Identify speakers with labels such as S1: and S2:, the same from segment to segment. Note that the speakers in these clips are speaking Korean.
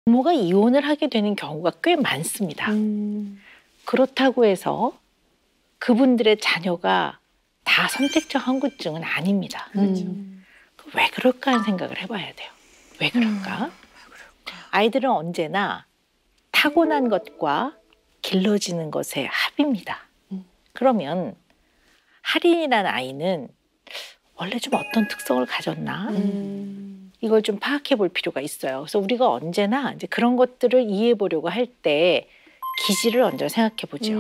S1: 부모가 이혼을 하게 되는 경우가 꽤 많습니다. 그렇다고 해서 그분들의 자녀가 다 선택적 한구증은 아닙니다. 왜 그럴까 하는 생각을 해봐야 돼요. 왜 그럴까? 아이들은 언제나 타고난 것과 길러지는 것의 합입니다. 그러면 하린이라는 아이는 원래 좀 어떤 특성을 가졌나? 이걸 좀 파악해 볼 필요가 있어요. 그래서 우리가 언제나 이제 그런 것들을 이해해 보려고 할 때 기질을 먼저 생각해 보죠.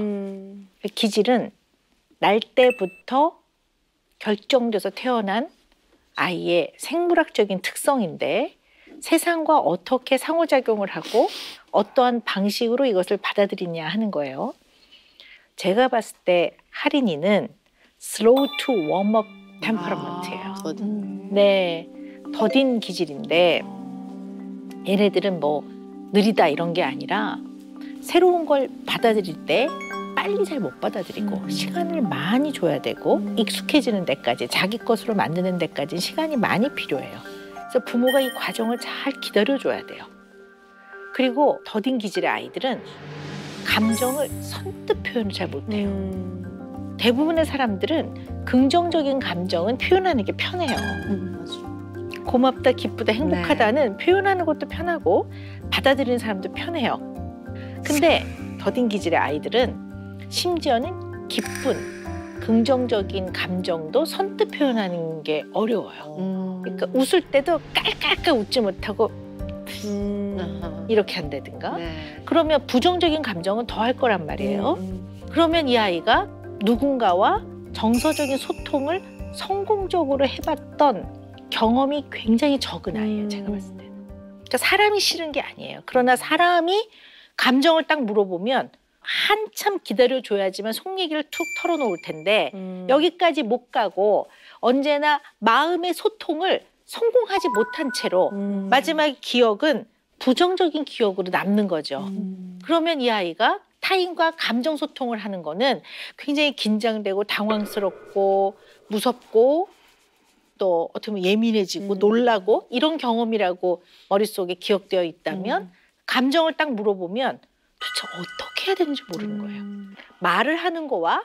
S1: 기질은 날 때부터 결정돼서 태어난 아이의 생물학적인 특성인데 세상과 어떻게 상호작용을 하고 어떠한 방식으로 이것을 받아들이냐 하는 거예요. 제가 봤을 때 하린이는 slow to warm up 템퍼먼트예요. 네, 더딘 기질인데 얘네들은 뭐 느리다 이런 게 아니라 새로운 걸 받아들일 때 빨리 잘 못 받아들이고 시간을 많이 줘야 되고 익숙해지는 데까지 자기 것으로 만드는 데까지 시간이 많이 필요해요. 그래서 부모가 이 과정을 잘 기다려줘야 돼요. 그리고 더딘 기질의 아이들은 감정을 선뜻 표현을 잘 못해요. 대부분의 사람들은 긍정적인 감정은 표현하는 게 편해요. 고맙다, 기쁘다, 행복하다는 표현하는 것도 편하고 받아들이는 사람도 편해요. 근데 더딘 기질의 아이들은 심지어는 기쁜, 긍정적인 감정도 선뜻 표현하는 게 어려워요. 그러니까 웃을 때도 깔깔깔 웃지 못하고 이렇게 한다든가 그러면 부정적인 감정은 더 할 거란 말이에요. 그러면 이 아이가 누군가와 정서적인 소통을 성공적으로 해봤던 경험이 굉장히 적은 아이예요. 제가 봤을 때는. 그러니까 사람이 싫은 게 아니에요. 그러나 사람이 감정을 딱 물어보면 한참 기다려줘야지만 속 얘기를 툭 털어놓을 텐데 여기까지 못 가고 언제나 마음의 소통을 성공하지 못한 채로 마지막 기억은 부정적인 기억으로 남는 거죠. 그러면 이 아이가 타인과 감정 소통을 하는 거는 굉장히 긴장되고 당황스럽고 무섭고 또 어떻게 보면 예민해지고 놀라고 이런 경험이라고 머릿속에 기억되어 있다면 감정을 딱 물어보면 도대체 어떻게 해야 되는지 모르는 거예요. 말을 하는 거와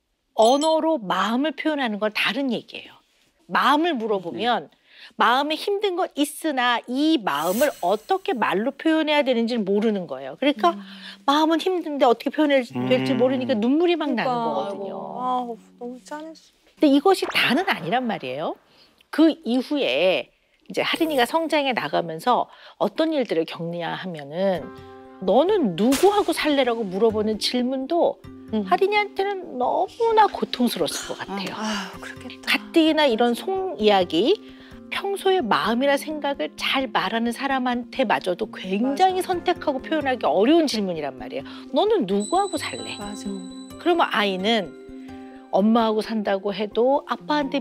S1: 언어로 마음을 표현하는 건 다른 얘기예요. 마음을 물어보면 마음에 힘든 것 있으나 이 마음을 어떻게 말로 표현해야 되는지는 모르는 거예요. 그러니까 마음은 힘든데 어떻게 표현해야 될지 모르니까 눈물이 막 나는 거거든요.
S2: 아, 너무 짠했어.
S1: 근데 이것이 다는 아니란 말이에요. 그 이후에 이제 하린이가 성장해 나가면서 어떤 일들을 겪냐 하면은 너는 누구하고 살래라고 물어보는 질문도 하린이한테는 너무나 고통스러웠을 것 같아요.
S2: 그렇겠다.
S1: 가뜩이나 이런 속 이야기, 평소에 마음이나 생각을 잘 말하는 사람한테마저도 굉장히 선택하고 표현하기 어려운 질문이란 말이에요. 너는 누구하고 살래?
S2: 맞아.
S1: 그러면 아이는 엄마하고 산다고 해도 아빠한테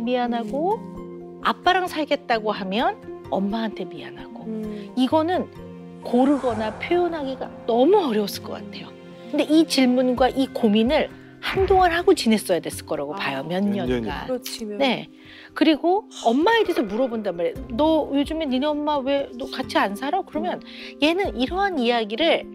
S1: 미안하고 아빠랑 살겠다고 하면 엄마한테 미안하고 이거는 고르거나 표현하기가 너무 어려웠을 것 같아요. 근데 이 질문과 이 고민을 한동안 하고 지냈어야 됐을 거라고 봐요. 몇 년간.
S2: 그렇지.
S1: 네. 그리고 엄마에 대해서 물어본단 말이에요. 너 요즘에 니네 엄마 왜 너 같이 안 살아? 그러면 얘는 이러한 이야기를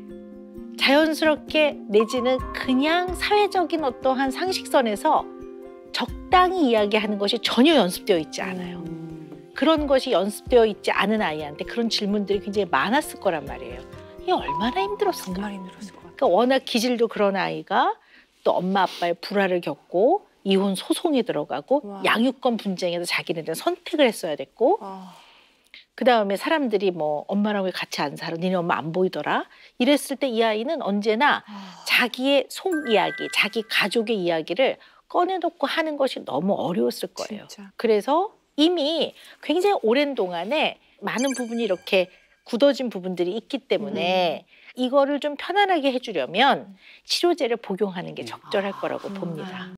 S1: 자연스럽게 내지는 그냥 사회적인 어떠한 상식선에서 적당히 이야기하는 것이 전혀 연습되어 있지 않아요. 그런 것이 연습되어 있지 않은 아이한테 그런 질문들이 굉장히 많았을 거란 말이에요. 이게 얼마나 힘들었을까.
S2: 정말 힘들었을 것 같아요.
S1: 그러니까 워낙 기질도 그런 아이가 또 엄마 아빠의 불화를 겪고 이혼 소송에 들어가고 양육권 분쟁에서 자기네들은 선택을 했어야 됐고 그다음에 사람들이 뭐 엄마랑 왜 같이 안 살아? 니네 엄마 안 보이더라? 이랬을 때 이 아이는 언제나 자기의 속 이야기, 자기 가족의 이야기를 꺼내놓고 하는 것이 너무 어려웠을 거예요.
S2: 진짜.
S1: 그래서 이미 굉장히 오랜 동안에 많은 부분이 이렇게 굳어진 부분들이 있기 때문에 이거를 좀 편안하게 해주려면 치료제를 복용하는 게 적절할 거라고 봅니다.